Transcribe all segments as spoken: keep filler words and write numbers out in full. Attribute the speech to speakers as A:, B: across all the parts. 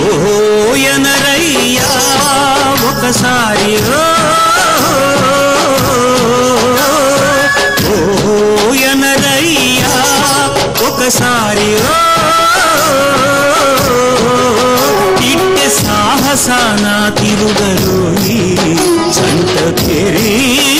A: ఓయనరయ్యా ఒకసారి ఓయనరయ్యా ఒకసారి ఇట్టె సాహసాన తిరుగరోయి సంత పేరి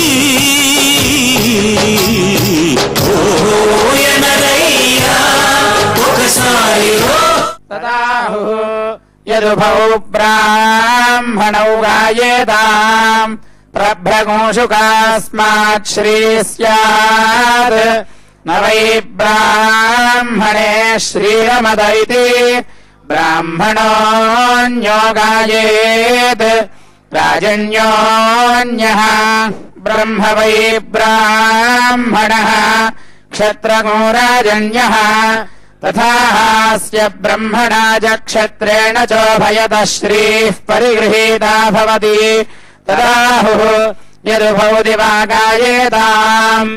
A: ఓయనరయ్యా ఒకసారి
B: తదాహు యదుభౌ బ్రాహ్మణౌ గాయేతాం ప్రభ్రగోషుకాస్మాత్ శ్రీ స్యాత్ న వై బ్రాహ్మణే శ్రీరమద ఇతి బ్రాహ్మణోऽన్యో గాయేత్ రాజన్యోऽన్యః బ్రహ్మ వై బ్రాహ్మణః క్షత్రగో రాజన్యః తథాస్య బ్రహ్మణా చ క్షత్రేణ చోభయతః శ్రీః పరిగృహీతా భవతి తదాహుః యదుభౌ దివా గాయేతాం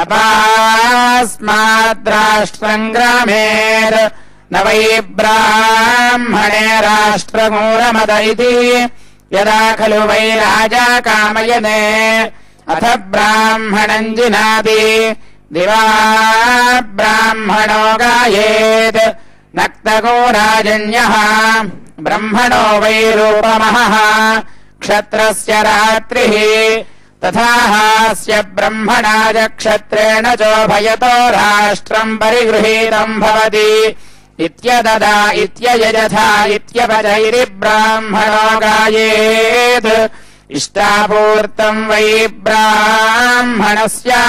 B: అపాస్మాద్రాష్ట్రం గ్రామేర్ న వై బ్రాహ్మణే రాష్ట్రగో రమద ఇతి యదా ఖలు వై రాజా కామయతే అథ బ్రాహ్మణం జినాతి దివా బ్రాహ్మణో గాయేత్ నక్తగో రాజన్యః బ్రహ్మణో వై రూపమహః క్షత్రస్య రాత్రిః తథాస్య బ్రహ్మణా చ క్షత్రేణ చోభయతో రాష్ట్రం పరిగృహీతం భవతి ఇత్యదదా ఇత్యయజథా ఇత్యపజైరి బ్రాహ్మణో గాయేత్ ఇష్టాపూర్తం వై బ్రాహ్మణస్య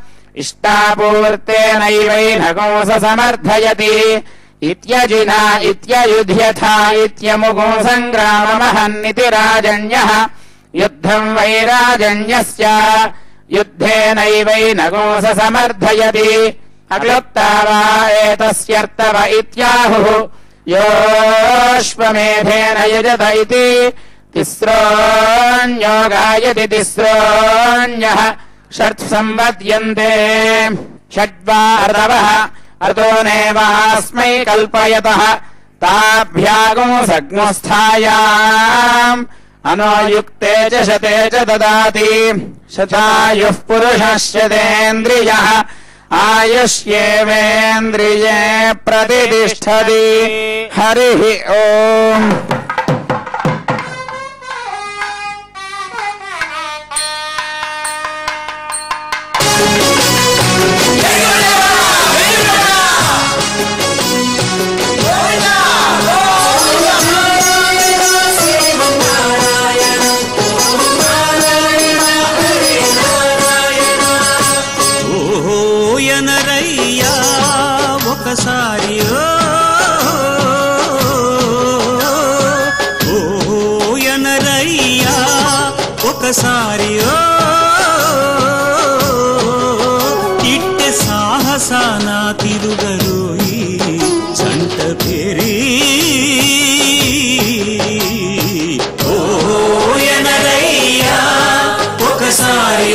B: ఇష్టాపూర్తేనైవైనగోస సమర్థయతి ఇత్యజినా ఇత్యయుధ్యథా ఇత్యముగో సంగ్రామమహన్నితి రాజన్యః యుద్ధం వై రాజన్యస్య యుద్ధేనైవైనగోస సమర్థయతి అక్లుప్తా వా ఏతస్యర్థవ ఇత్యాహుః యోష్వమేధేన యజత ఇతి తిస్రోऽన్యో గాయతి తిస్రోऽన్యః షట్ సంవద్యంతే షడ్వా అర్ధవః అర్ధోనేవాస్మై కల్పయతః తాభ్యాగో సగ్ముస్థాయాం అనోయుక్తే చ శతే చ దదాతి శతాయుః పురుషస్యేంద్రియః ఆయుష్యేవేంద్రియే ప్రతిష్ఠతి హరిః ఓం.
A: ఓయనరయ్యా ఒకసారి ఓయనరయ్యా ఒకసారి ఇట్టె సాహసాన తిరుగరోయి సంత పేరి ఓయనరయ్యా ఒకసారి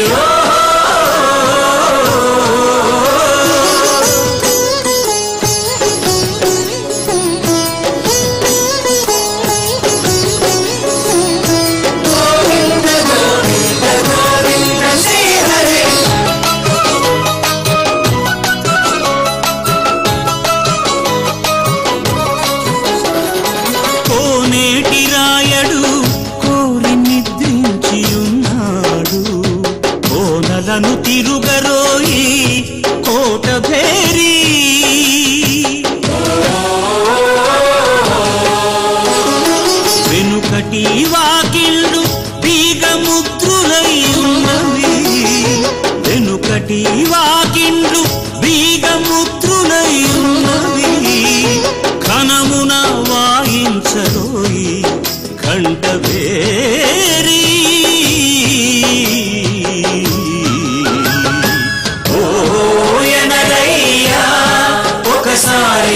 A: తిరుగరోయి కోట భేరి వెనుకటి వాకిళ్ళు బీగముద్రులై ఉన్నవి వెనుకటి వాకిళ్ళు బీగముద్రులై ఉన్నవి ఘనమున వాయించరోయి కంట భేరి ఒకసారి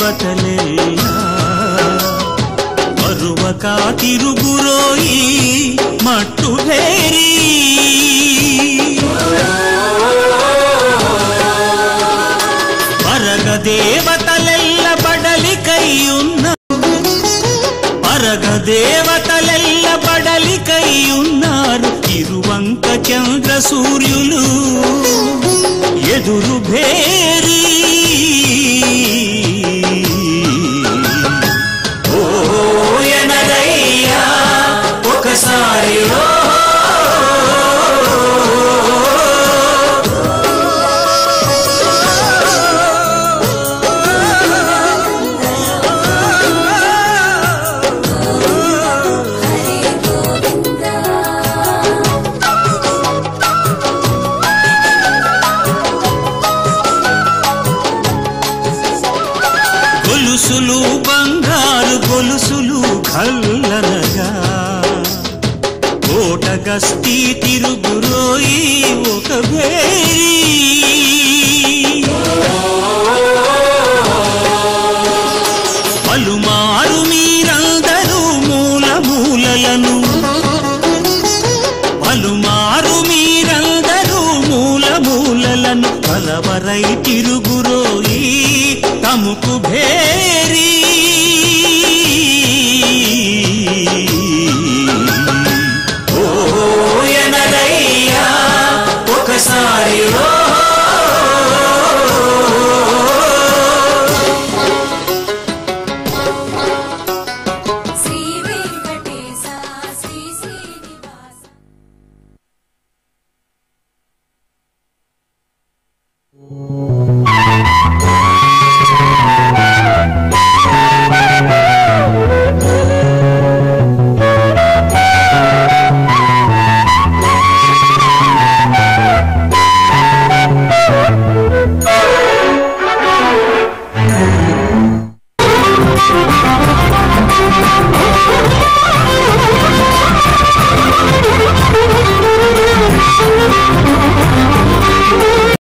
A: దేవతలెల్లా మరువక తిరుగురోయి మట్టు భేరీ పరగ దేవతలెల్ల బడలికై ఉన్న పరగ దేవతలెల్ల బడలికై ఉన్నారు ఇరువంక చంద్ర సూర్యులు ఎదురు భేరీ ఓ ఎనరయ్యా ఒకసారి గొలుసులు బంగారు గొలుసులు కల్లనగా కోట గస్తీ తిరుగురోయి ఒక వేరీ పలుమారు మీరందరూ మూల మూలలను పలుమారు మీరందరూ మూల మూలలను కలవరై తిరుగురోయి తముకు భేరీ ఓ ఎనరయ్యా ఒకసారి